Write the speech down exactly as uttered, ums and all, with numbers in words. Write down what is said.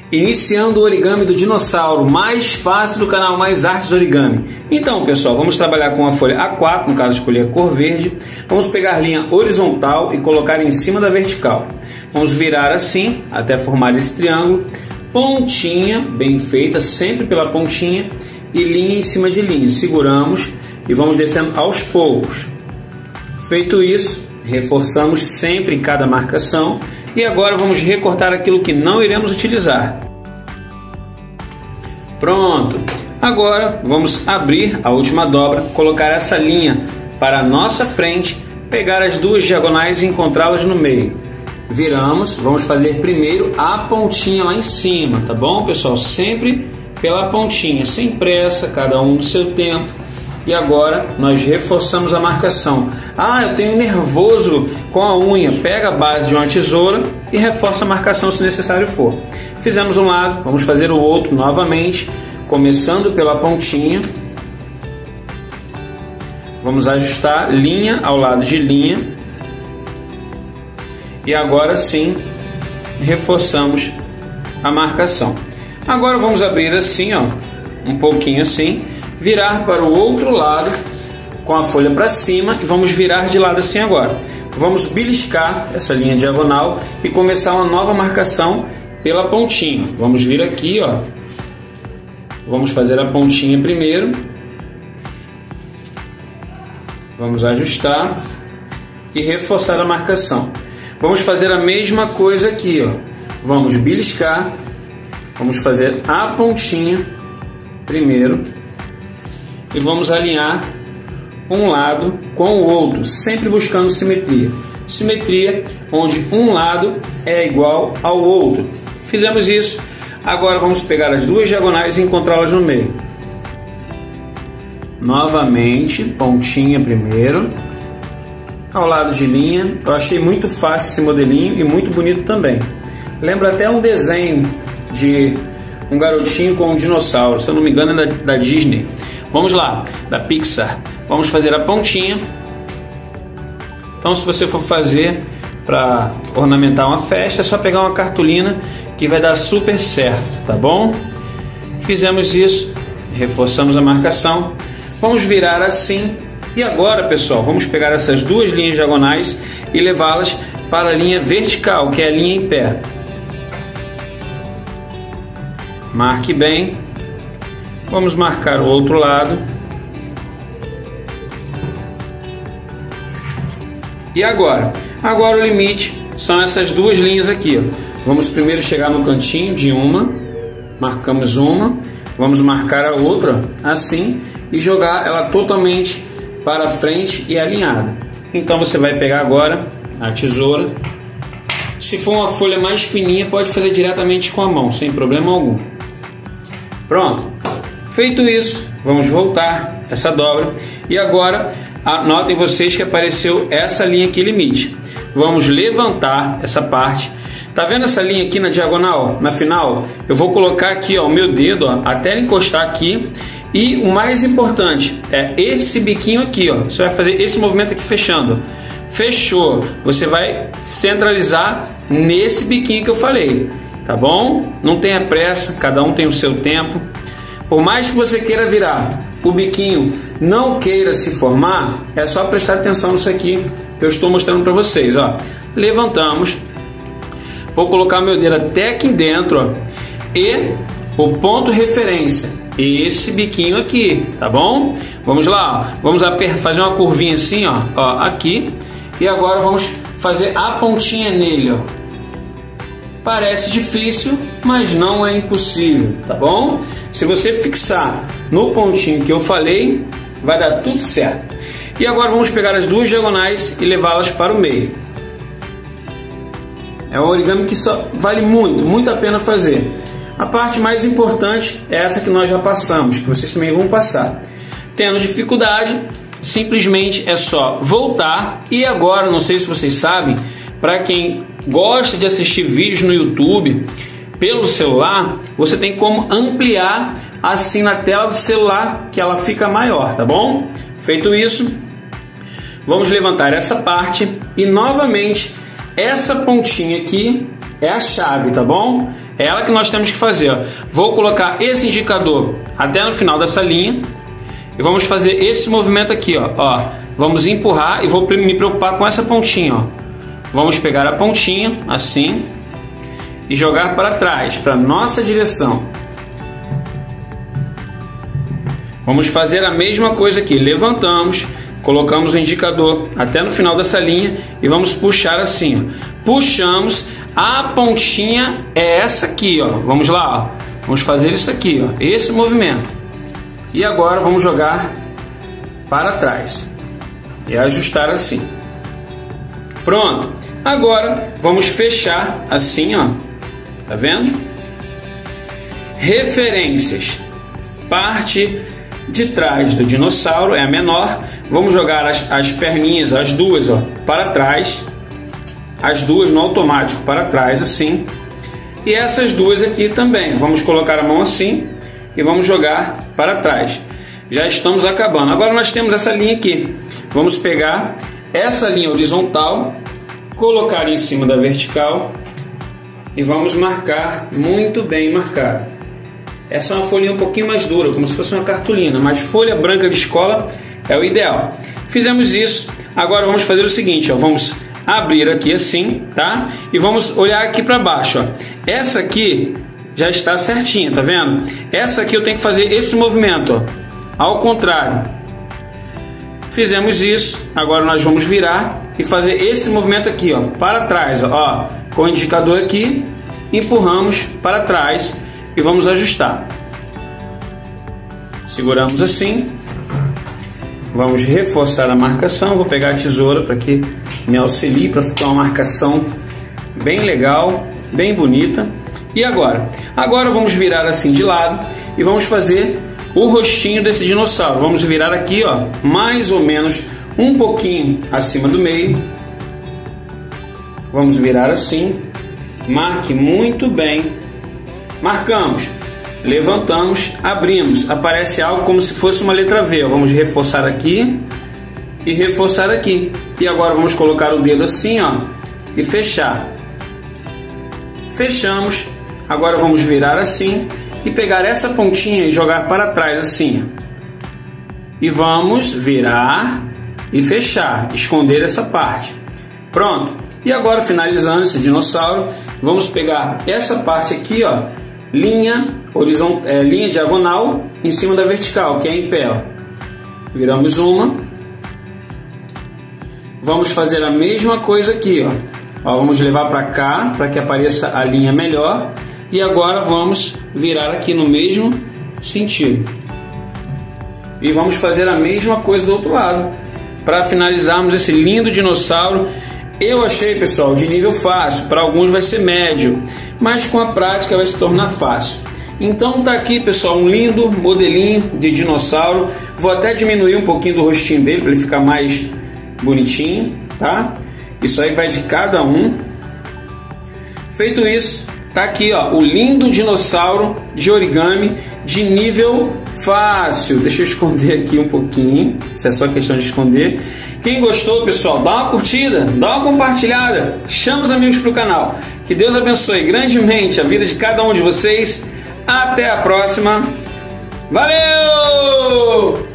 Iniciando o origami do dinossauro, mais fácil do canal Mais Artes Origami. Então, pessoal, vamos trabalhar com a folha A quatro, no caso escolher a cor verde. Vamos pegar linha horizontal e colocar em cima da vertical. Vamos virar assim, até formar esse triângulo. Pontinha, bem feita, sempre pela pontinha. E linha em cima de linha. Seguramos e vamos descendo aos poucos. Feito isso, reforçamos sempre em cada marcação. E agora vamos recortar aquilo que não iremos utilizar. Pronto! Agora vamos abrir a última dobra, colocar essa linha para a nossa frente, pegar as duas diagonais e encontrá-las no meio. Viramos, vamos fazer primeiro a pontinha lá em cima, tá bom, pessoal? Sempre pela pontinha, sem pressa, cada um no seu tempo. E agora nós reforçamos a marcação. Ah, eu tenho nervoso com a unha. Pega a base de uma tesoura e reforça a marcação se necessário for. Fizemos um lado, vamos fazer o outro novamente, começando pela pontinha. Vamos ajustar linha ao lado de linha. E agora sim, reforçamos a marcação. Agora vamos abrir assim, ó, um pouquinho assim. Virar para o outro lado com a folha para cima e vamos virar de lado assim agora. Vamos beliscar essa linha diagonal e começar uma nova marcação pela pontinha. Vamos vir aqui, ó. Vamos fazer a pontinha primeiro. Vamos ajustar e reforçar a marcação. Vamos fazer a mesma coisa aqui, ó. Vamos beliscar. Vamos fazer a pontinha primeiro. E vamos alinhar um lado com o outro, sempre buscando simetria. Simetria onde um lado é igual ao outro. Fizemos isso. Agora vamos pegar as duas diagonais e encontrá-las no meio. Novamente, pontinha primeiro. Ao lado de linha. Eu achei muito fácil esse modelinho e muito bonito também. Lembra até um desenho de um garotinho com um dinossauro. Se eu não me engano é da, da Disney. Vamos lá, da Pixar. Vamos fazer a pontinha. Então, se você for fazer para ornamentar uma festa, é só pegar uma cartolina que vai dar super certo, tá bom? Fizemos isso, reforçamos a marcação. Vamos virar assim. E agora, pessoal, vamos pegar essas duas linhas diagonais e levá-las para a linha vertical, que é a linha em pé. Marque bem. Vamos marcar o outro lado. E agora? Agora o limite são essas duas linhas aqui, ó. Vamos primeiro chegar no cantinho de uma. Marcamos uma. Vamos marcar a outra assim e jogar ela totalmente para frente e alinhada. Então você vai pegar agora a tesoura. Se for uma folha mais fininha, pode fazer diretamente com a mão, sem problema algum. Pronto. Feito isso, vamos voltar essa dobra e agora anotem vocês que apareceu essa linha aqui limite. Vamos levantar essa parte. Tá vendo essa linha aqui na diagonal, na final? Eu vou colocar aqui, ó, o meu dedo, ó, até ele encostar aqui. E o mais importante é esse biquinho aqui, ó. Você vai fazer esse movimento aqui fechando. Fechou. Você vai centralizar nesse biquinho que eu falei, tá bom? Não tenha pressa, cada um tem o seu tempo. Por mais que você queira virar, o biquinho não queira se formar, é só prestar atenção nisso aqui que eu estou mostrando para vocês, ó. Levantamos, vou colocar meu dedo até aqui dentro, ó, e o ponto referência, esse biquinho aqui, tá bom? Vamos lá, ó. Vamos fazer uma curvinha assim, ó, ó, aqui, e agora vamos fazer a pontinha nele, ó. Parece difícil, mas não é impossível, tá bom? Se você fixar no pontinho que eu falei, vai dar tudo certo. E agora vamos pegar as duas diagonais e levá-las para o meio. É um origami que só vale muito, muito a pena fazer. A parte mais importante é essa que nós já passamos, que vocês também vão passar. Tendo dificuldade, simplesmente é só voltar. E agora, não sei se vocês sabem, para quem gosta de assistir vídeos no YouTube pelo celular, você tem como ampliar assim na tela do celular, que ela fica maior, tá bom? Feito isso, vamos levantar essa parte e novamente essa pontinha aqui é a chave, tá bom? É ela que nós temos que fazer, ó. Vou colocar esse indicador até no final dessa linha e vamos fazer esse movimento aqui, ó. Ó, vamos empurrar e vou me preocupar com essa pontinha, ó. Vamos pegar a pontinha assim e jogar para trás, para nossa direção. Vamos fazer a mesma coisa aqui. Levantamos, colocamos o indicador até no final dessa linha e vamos puxar assim, ó. Puxamos, a pontinha é essa aqui, ó. Vamos lá, ó. Vamos fazer isso aqui, ó. Esse movimento. E agora vamos jogar para trás e ajustar assim. Pronto. Agora vamos fechar assim, ó. Tá vendo? Referências. Parte de trás do dinossauro é a menor. Vamos jogar as, as perninhas, as duas, ó, para trás. As duas no automático para trás assim. E essas duas aqui também. Vamos colocar a mão assim e vamos jogar para trás. Já estamos acabando. Agora nós temos essa linha aqui. Vamos pegar essa linha horizontal, colocar em cima da vertical e vamos marcar muito bem marcado. Essa é uma folhinha um pouquinho mais dura, como se fosse uma cartolina, mas folha branca de escola é o ideal. Fizemos isso. Agora vamos fazer o seguinte, ó, vamos abrir aqui assim, tá? E vamos olhar aqui para baixo, ó. Essa aqui já está certinha, tá vendo? Essa aqui eu tenho que fazer esse movimento, ó, ao contrário. Fizemos isso. Agora nós vamos virar e fazer esse movimento aqui, ó, para trás, ó, ó, com o indicador aqui, empurramos para trás e vamos ajustar. Seguramos assim. Vamos reforçar a marcação. Vou pegar a tesoura para que me auxilie para ficar uma marcação bem legal, bem bonita. E agora? Agora vamos virar assim de lado e vamos fazer o rostinho desse dinossauro. Vamos virar aqui, ó, mais ou menos um pouquinho acima do meio. Vamos virar assim. Marque muito bem. Marcamos. Levantamos, abrimos. Aparece algo como se fosse uma letra V. Vamos reforçar aqui e reforçar aqui. E agora vamos colocar o dedo assim, ó, e fechar. Fechamos. Agora vamos virar assim e pegar essa pontinha e jogar para trás assim. E vamos virar e fechar, esconder essa parte. Pronto. E agora, finalizando esse dinossauro, vamos pegar essa parte aqui, ó, linha horizontal, é, linha diagonal em cima da vertical, que é em pé, ó. Viramos uma. Vamos fazer a mesma coisa aqui, ó. Ó, vamos levar para cá para que apareça a linha melhor. E agora vamos virar aqui no mesmo sentido. E vamos fazer a mesma coisa do outro lado, para finalizarmos esse lindo dinossauro. Eu achei, pessoal, de nível fácil. Para alguns vai ser médio, mas com a prática vai se tornar fácil. Então tá aqui, pessoal, um lindo modelinho de dinossauro. Vou até diminuir um pouquinho do rostinho dele para ele ficar mais bonitinho, tá? Isso aí vai de cada um. Feito isso, tá aqui, ó, o lindo dinossauro de origami de nível fácil. Deixa eu esconder aqui um pouquinho. Isso é só questão de esconder. Quem gostou, pessoal, dá uma curtida, dá uma compartilhada, chama os amigos para o canal. Que Deus abençoe grandemente a vida de cada um de vocês. Até a próxima. Valeu!